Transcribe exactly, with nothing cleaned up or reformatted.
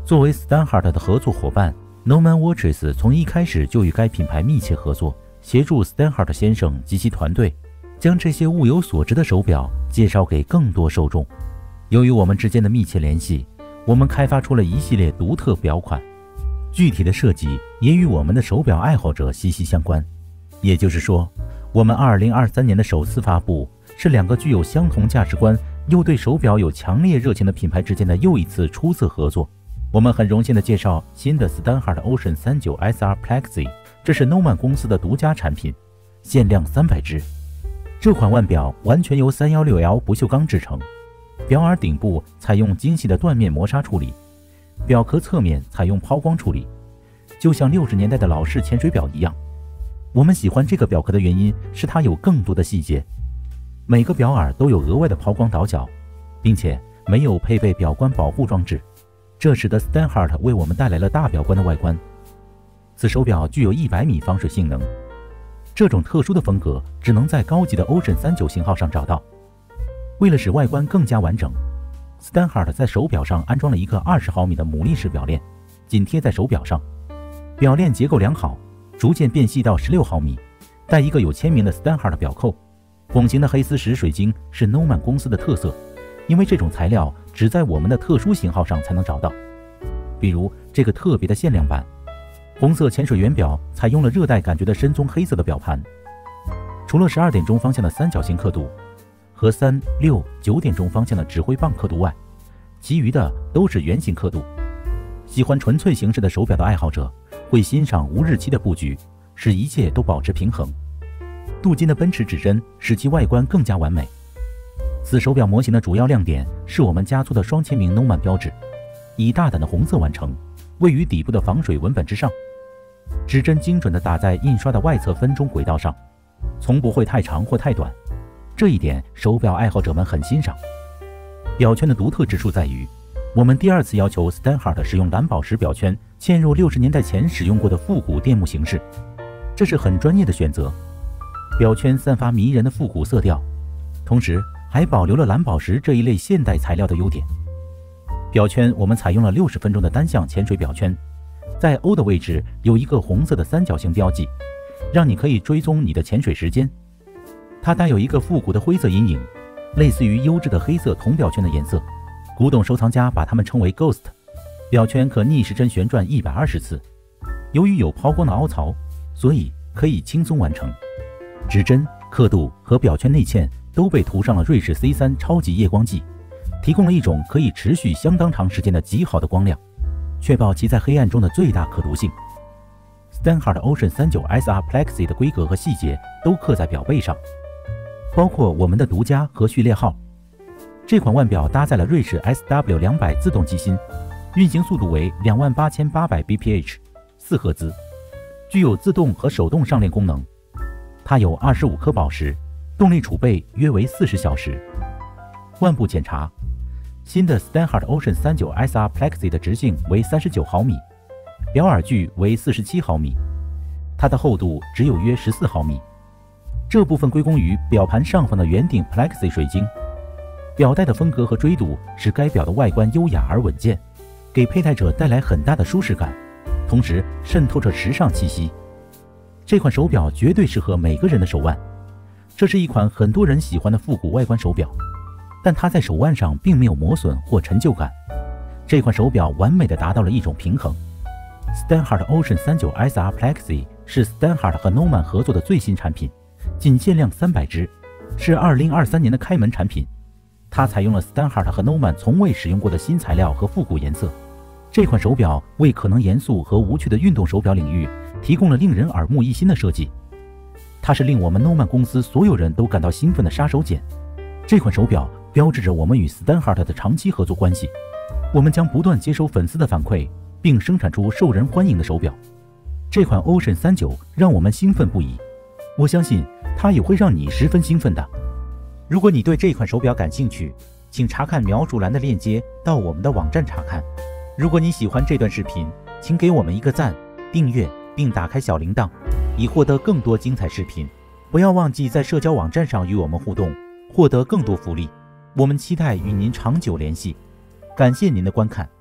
作为 Steinhart 的合作伙伴 ，Norman Watches 从一开始就与该品牌密切合作，协助 Steinhart 先生及其团队将这些物有所值的手表介绍给更多受众。由于我们之间的密切联系，我们开发出了一系列独特表款，具体的设计也与我们的手表爱好者息息相关。也就是说，我们二零二三年的首次发布是两个具有相同价值观又对手表有强烈热情的品牌之间的又一次出色合作。我们很荣幸地介绍新的 Steinhart Ocean 三九 S R Plexi， 这是 Nomad 公司的独家产品，限量三百只。这款腕表完全由 三一六 L 不锈钢制成，表耳顶部采用精细的缎面磨砂处理，表壳侧面采用抛光处理，就像六十年代的老式潜水表一样。我们喜欢这个表壳的原因是它有更多的细节，每个表耳都有额外的抛光倒角，并且没有配备表冠保护装置，这使得 Steinhart 为我们带来了大表冠的外观。此手表具有一百米防水性能，这种特殊的风格只能在高级的 Ocean 三九型号上找到。为了使外观更加完整， Steinhart 在手表上安装了一个二十毫米的牡蛎式表链，紧贴在手表上，表链结构良好，逐渐变细到十六毫米，带一个有签名的 Steinhart 表扣。拱形的黑丝石水晶是 Nomad 公司的特色，因为这种材料只在我们的特殊型号上才能找到。比如这个特别的限量版红色潜水员表采用了热带感觉的深棕黑色的表盘，除了十二点钟方向的三角形刻度和三、六、九点钟方向的指挥棒刻度外，其余的都是圆形刻度。喜欢纯粹形式的手表的爱好者会欣赏无日期的布局，使一切都保持平衡。镀金的奔驰指针使其外观更加完美。此手表模型的主要亮点是我们加粗的双签名 Nomad 标志，以大胆的红色完成，位于底部的防水纹本之上。指针精准地打在印刷的外侧分钟轨道上，从不会太长或太短，这一点手表爱好者们很欣赏。表圈的独特之处在于，我们第二次要求 Steinhart 使用蓝宝石表圈嵌入六十年代前使用过的复古电木形式，这是很专业的选择。表圈散发迷人的复古色调，同时还保留了蓝宝石这一类现代材料的优点。表圈我们采用了六十分钟的单向潜水表圈，在 O 的位置有一个红色的三角形标记，让你可以追踪你的潜水时间。它带有一个复古的灰色阴影，类似于优质的黑色铜表圈的颜色，古董收藏家把它们称为 Ghost。 表圈可逆时针旋转一百二十次，由于有抛光的凹槽，所以可以轻松完成。指针、刻度和表圈内嵌都被涂上了瑞士 C 三 超级夜光剂，提供了一种可以持续相当长时间的极好的光亮，确保其在黑暗中的最大可读性。 Steinhart Ocean 三九 S R Plexi 的规格和细节都刻在表背上，包括我们的独家和序列号。这款腕表搭载了瑞士 S W 两百自动机芯，运行速度为两万八千八百 B P H 四赫兹，具有自动和手动上链功能。它有二十五颗宝石，动力储备约为四十小时。腕部检查，新的 Steinhart Ocean 三九 S R Plexi 的直径为三十九毫米，表耳距为四十七毫米，它的厚度只有约十四毫米。这部分归功于表盘上方的圆顶 Plexi 水晶。表带的风格和锥度使该表的外观优雅而稳健，给佩戴者带来很大的舒适感，同时渗透着时尚气息。这款手表绝对适合每个人的手腕，这是一款很多人喜欢的复古外观手表，但它在手腕上并没有磨损或陈旧感。这款手表完美地达到了一种平衡。Steinhart Ocean 三九 S R Plexi 是 Steinhart 和 Nomad 合作的最新产品，仅限量三百只，是二零二三年的开门产品。它采用了 Steinhart 和 Nomad 从未使用过的新材料和复古颜色。这款手表为可能严肃和无趣的运动手表领域提供了令人耳目一新的设计。它是令我们 Nomad 公司所有人都感到兴奋的杀手锏。这款手表标志着我们与 Steinhart 的长期合作关系。我们将不断接收粉丝的反馈，并生产出受人欢迎的手表。这款 Ocean 三九让我们兴奋不已，我相信它也会让你十分兴奋的。如果你对这款手表感兴趣，请查看描述栏的链接到我们的网站查看。如果你喜欢这段视频，请给我们一个赞、订阅并打开小铃铛，以获得更多精彩视频。不要忘记在社交网站上与我们互动，获得更多福利。我们期待与您长久联系。感谢您的观看。